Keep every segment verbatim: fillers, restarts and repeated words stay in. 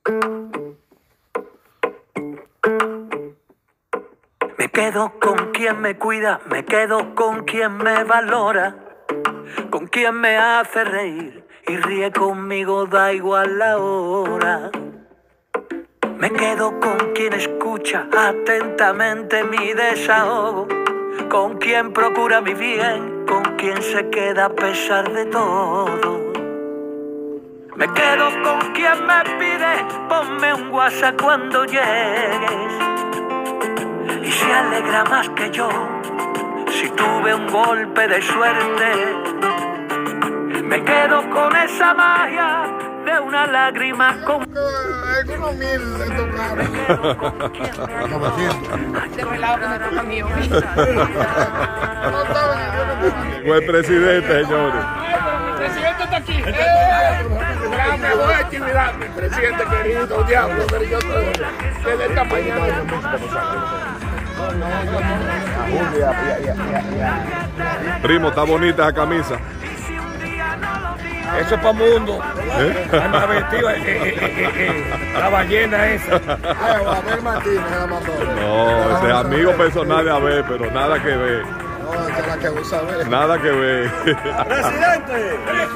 Me quedo con quien me cuida, me quedo con quien me valora, con quien me hace reír y ríe conmigo, da igual la hora. Me quedo con quien escucha atentamente mi desahogo, con quien procura mi bien, con quien se queda a pesar de todo. Me quedo con quien me pide, ponme un WhatsApp cuando llegues, y se alegra más que yo si tuve un golpe de suerte. Me quedo con esa magia de una lágrima con... Algunos miles de tocar. Llegó el presidente, señores. El presidente está aquí. La mejor actividad, mi presidente querido, diablo, pero yo desde esta mañana. Primo, está bonita esa camisa. Eso es para mundo. ¿Eh? Anda vestida, eh, eh, eh, eh, la ballena esa. Abel Martínez la mandó. No, ese es amigo personal de Abel, pero nada que ver. No, esa es la que usa Abel. Nada que ver. ¡Presidente!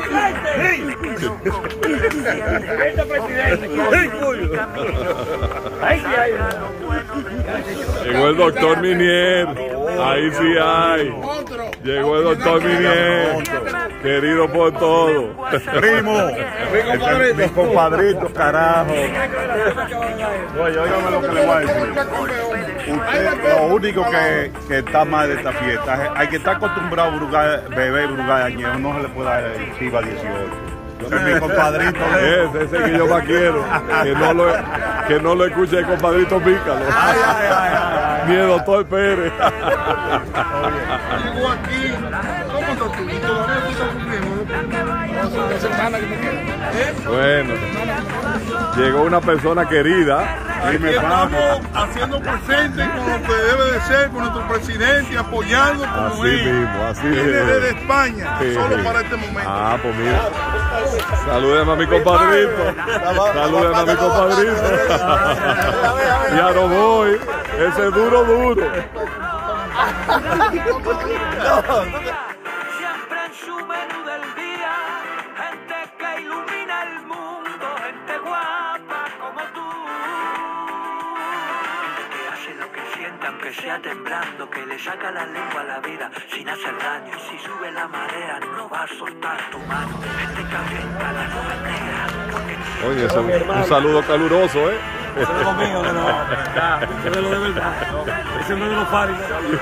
¡Presidente! ¡Presidente! ¡Ay, ay! Llegó el doctor Minier. Ahí sí hay. Llegó el doctor Minier. Querido por todos. Primo, mi compadrito, carajo. Oye, óigame lo que le voy a decir. Usted, lo único que, que está mal de esta fiesta es hay que estar acostumbrado a brugar, beber brugar añejo, no se le puede dar el chiva dieciocho. Es mi compadrito. Ese, ese que yo más quiero. Que no lo, que no lo escuche el compadrito Pícalo. Ay, ay, ay, ay. Ni el doctor Pérez. Llegó aquí. ¿Cómo está tú? ¿Todavía tú estás cumpliendo? Dos semanas que me quedan. Bueno, llegó una persona querida. Aquí estamos haciendo presente con lo que debe de ser con nuestro presidente, apoyando como Así él. mismo, así Viene mismo. desde España, Sí, solo sí. para este momento. Ah, pues mira. Salúdeme a mi compadrito. Salúdeme a mi compadrito. Ya no voy. Ese es duro, duro. Siempre en su menú del día, gente que ilumina el mundo, gente guapa como tú, que hace lo que siente aunque sea temblando, que le saca la lengua a la vida sin hacer daño, y si sube la marea no va a soltar tu mano, gente que ahuyenta la nube negra, porque Oye, ese es un, un saludo caluroso, ¿eh? Eso es lo mío, de lo verdad. Eso es lo de verdad. Ese no es de los paris.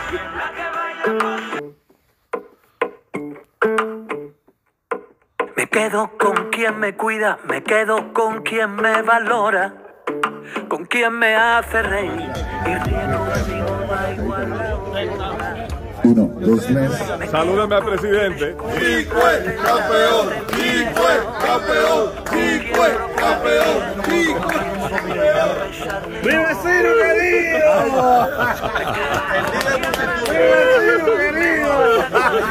me quedo con quien me cuida, me quedo con quien me valora, con quien me hace reír y ríe conmigo, da igual la hora. Uno, dos, tres. Salúdame al presidente. Chicue, campeón, Chicue, campeón, Chicue, campeón, Chicue. ¡Mi vecino querido! ¡Mi vecino querido!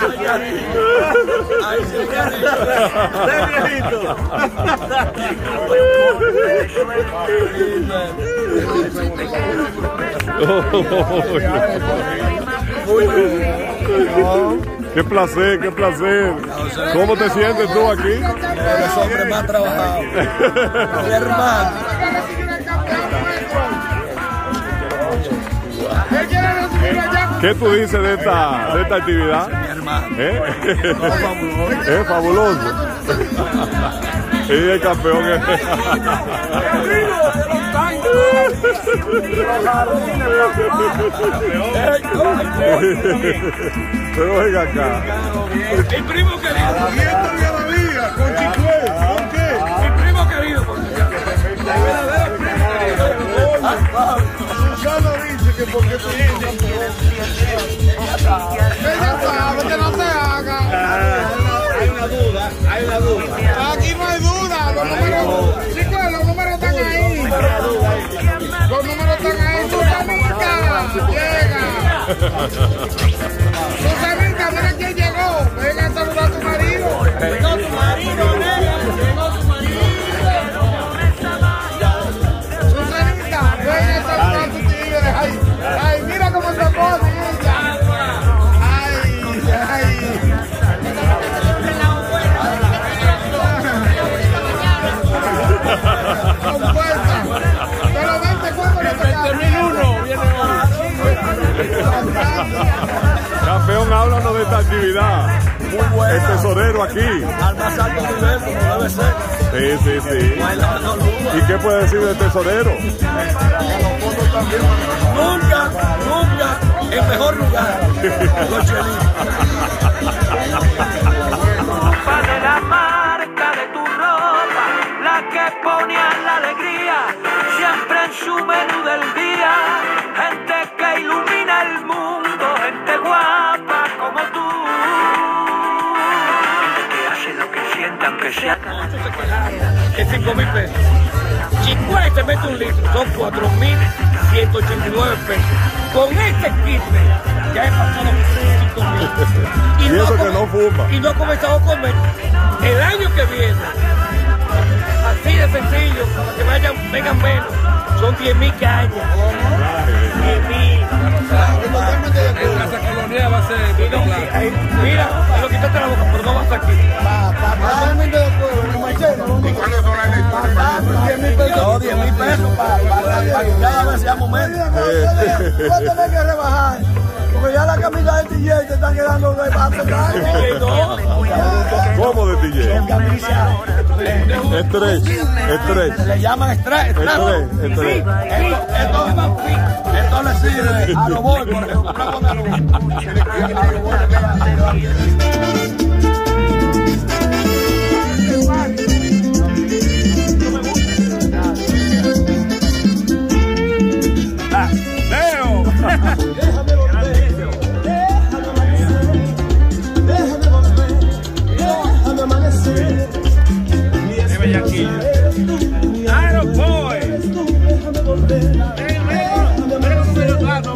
¡Ay, ¡qué viejito! Qué placer, qué placer. ¿Cómo te sientes tú aquí? Los hombres más trabajados. Mi hermano. ¿Qué tú dices de esta, de esta actividad? ¿Eh? Es fabuloso. Y el campeón es... Pero venga acá. Mi primo querido. Y esta día la vida, con Chicue, ¿con qué? Mi primo querido. Susana dice que porque tú eres campeón. Ella sabe que no se haga. Hay una duda, hay una duda. Aquí no hay duda, los números, chicos, los números están ahí. Los números están ahí. Susanita, llega. Susanita, mira quién llegó. Venga a saludar a tu marido. Llegó tu marido, nena. Llegó tu marido. tesonero aquí. Al más alto nivel, como debe ser. Sí, sí, sí. ¿Y qué puede decir del tesonero? Nunca, nunca en mejor lugar. Los chelitos. De la marca de tu ropa, la que ponía la alegría, siempre en su menú del día, gente que ilumina el mundo, gente guapa como tú, que hace lo que sienta aunque sea. Que cinco mil pesos. Chicuay te mete un litro, son cuatro mil ciento ochenta y nueve pesos. Con este kit ya he pasado cinco mil. Y, y no eso que no fuma. Y no he comenzado a comer. El año que viene, así de sencillo, para que vayan, vengan menos, son diez mil cañas. diez mil. En Casa Colonial va a ser. Mira, lo quitaste la boca, pero no vas aquí. Totalmente de acuerdo, ¿no, Marcelo? ¿Y cuándo son las diez mil pesos. No, diez mil pesos para que cada vez sea momento. Vas a tener que rebajar. Porque ya la camisa del D J te están quedando de base. ¿Cómo de D J? Stretch, stretch. Le llaman stretch. Stretch, stretch. Esto, esto, esto le sirve a los boys, por ejemplo. A los boys. Leo. Déjame volver, déjame volver, déjame amanecer. Dime, Yankee. Iron Boy. Déjame volver, Mira cómo me lo trato,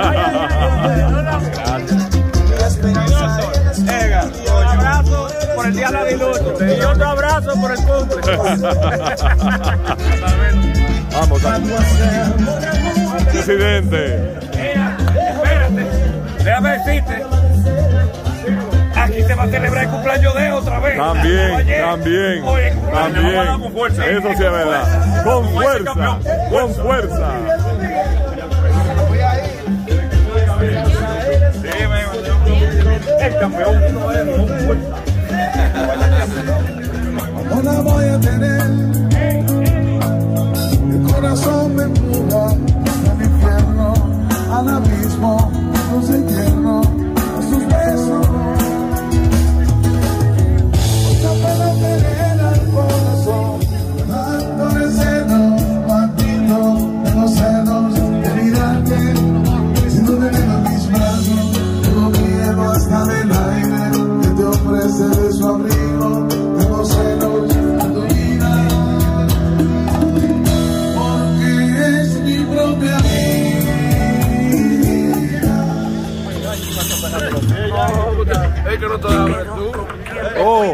un abrazo por el día de la diluto y otro abrazo por el cumple. Vamos, presidente. Mira, espérate. Déjame decirte. Aquí se va a celebrar el cumpleaños de otra vez. También, Oye, también, oye, también. con fuerza. Eso sí es verdad. Con fuerza, con fuerza. El campeón. no la voy a tener. El corazón me empuja al infierno, al abismo, los entierro a sus besos. Mucha pena tener al corazón, dándole celos, partiendo de los celos, de mirarte, si no te veo en mis brazos, tengo miedo hasta del aire que te ofrece de su abrigo, tengo celos de tu vida, porque es mi propia vida. Es que no te hablas tú. Oh.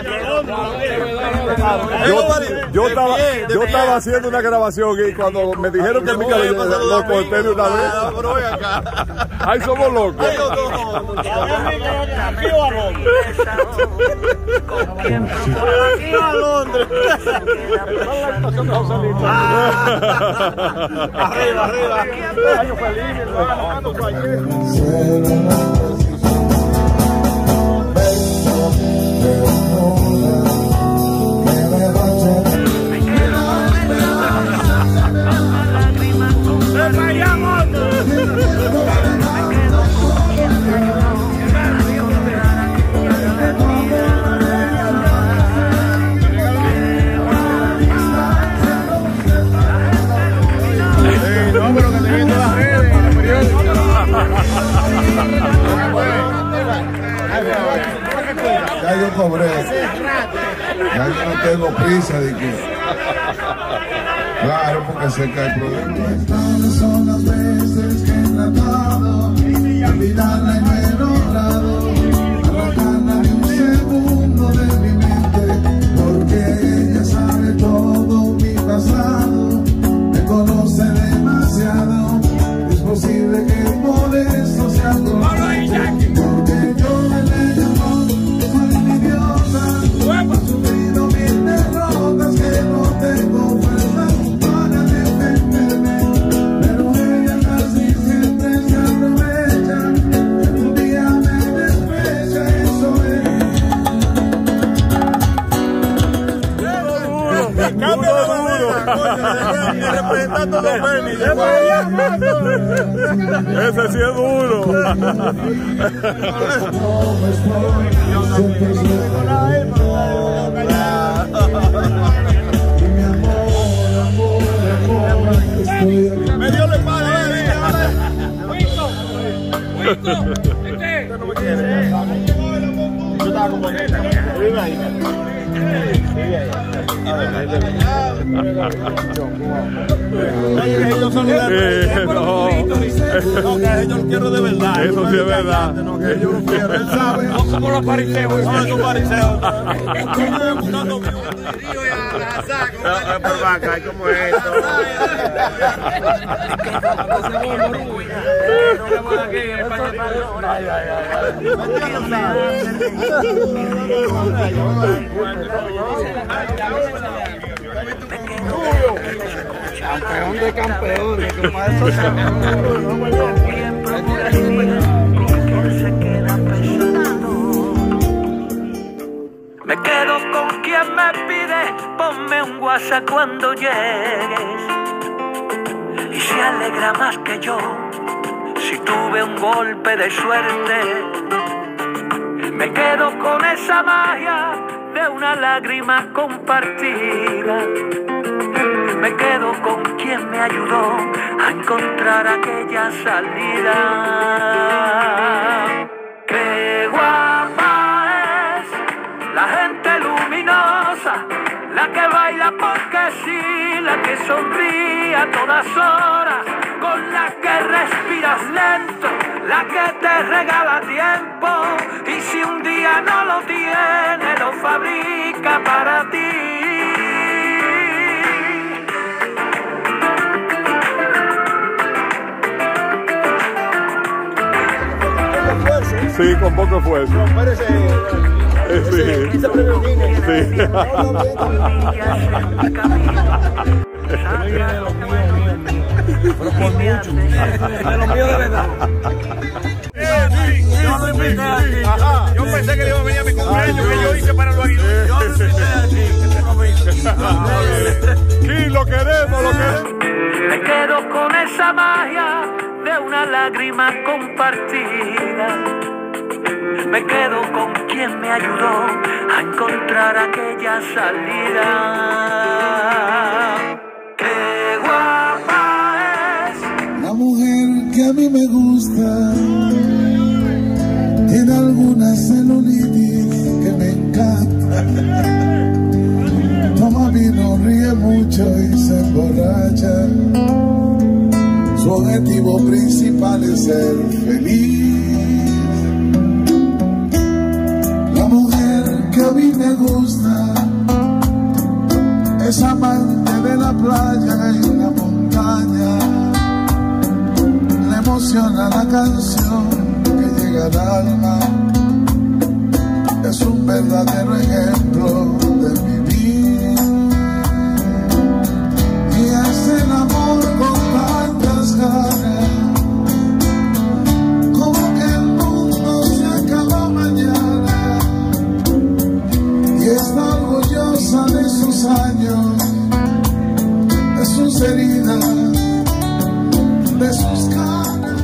Yo, yo, estaba, yo estaba haciendo una grabación y cuando me dijeron que mi cabello lo corté de una vez. Ay, somos locos. Arriba, arriba. Año feliz. Ya yo cobré, ya yo no tengo prisa de que, claro, porque sé que hay problemas. Estas son las veces que he tratado de olvidarla y no he logrado arrancarla de un segundo de mi mente, porque ella sabe todo mi pasado, me conoce demasiado, es posible que por eso sea todo, porque yo me le llamo. He sufrido mil derrotas que no tengo fuerzas para defenderme, pero ella casi siempre se aprovecha. Un día me Representando los Fénix. Ese sí es duro. Me dio la espalda, yo estaba como vive ahí. Ellos son los que ellos quieren de verdad. Eso sí es verdad. No, que ellos no quieren, ¿sabes? No somos los fariseos. No, esos fariseos. Pero vaca, ¿cómo es esto? Campeón de campeones, como eso me quedo con quien me pide, ponme un WhatsApp cuando llegues. Y se alegra más que yo, si tuve un golpe de suerte. Me quedo con esa magia de una lágrima compartida. Me quedo con quien me ayudó a encontrar aquella salida. ¡Qué guapa es la gente luminosa! La que baila porque sí, la que sonríe a todas horas, con la que respiras lento, la que te regala tiempo, y si un día no lo tiene, lo fabrica para ti. Sí, con poco esfuerzo. Sí. Sí. Pero por mucho. De lo mío de verdad. Yo lo invité aquí. Yo pensé que iba a venir a mi cumpleaños que yo hice para los aguiluchos. Yo lo invité aquí. Sí, lo queremos, lo queremos. Me quedo con esa magia de una lágrima compartida. Me quedo con quien me ayudó a encontrar aquella salida. ¡Qué guapa es! La mujer que a mí me gusta tiene alguna celulitis que me encanta. Toma vino, ríe mucho y se emborracha. Su objetivo principal es ser feliz. La mujer que a mí me gusta es amante de la playa y la montaña. Le emociona la canción que llega al alma. Es un verdadero ejemplo de vivir. Y es el amor con tantas ganas, como que el mundo se acaba mañana. Y está orgullosa de sus años, de sus heridas, de sus canas.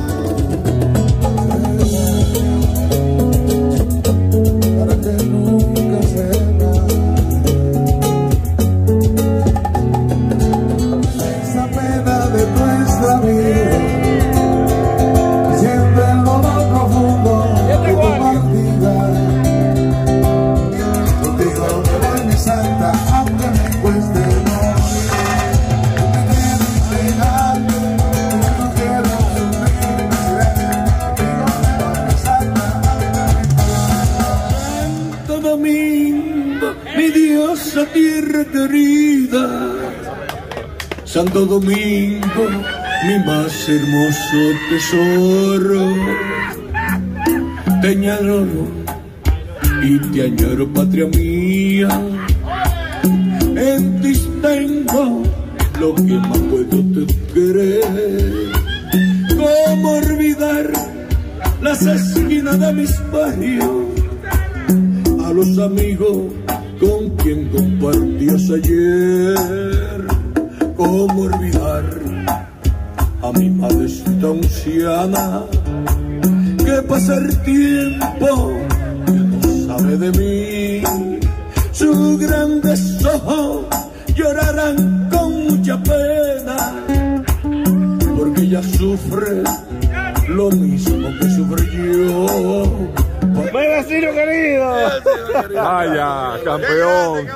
Para que nunca se vaya esa pena de nuestra vida. Siente el dolor profundo de tu partida. Contigo me voy, mi santa, aunque me cueste morir. No me quiero entregar, no quiero sufrir. Contigo me voy, mi santa, Santo Domingo, mi diosa tierra querida. Santo Domingo, mi más hermoso tesoro. Te añoro y te añoro, patria mía. En ti tengo lo que más puedo te querer. ¿Cómo olvidar las esquinas de mis barrios? A los amigos con quien compartías ayer. ¿Cómo olvidar a mi madrecita anciana que pasa el tiempo y no sabe de mí? Sus grandes ojos llorarán con mucha pena porque ella sufre lo mismo que sufre yo. ¡Buen vecino querido! Vaya, campeón.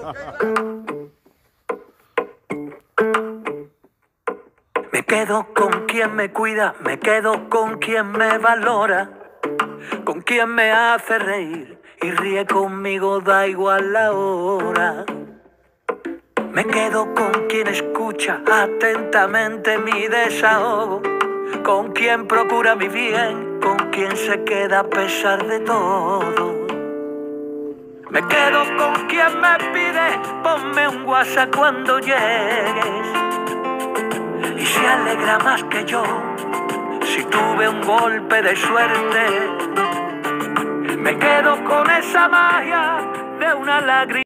Me quedo con quien me cuida, me quedo con quien me valora, con quien me hace reír y ríe conmigo, da igual la hora. Me quedo con quien escucha atentamente mi desahogo, con quien procura mi bien, con quien se queda a pesar de todo. Me quedo con quien me pide, ponme un WhatsApp cuando llegues, y se alegra más que yo si tuve un golpe de suerte. Me quedo con esa magia de una lágrima.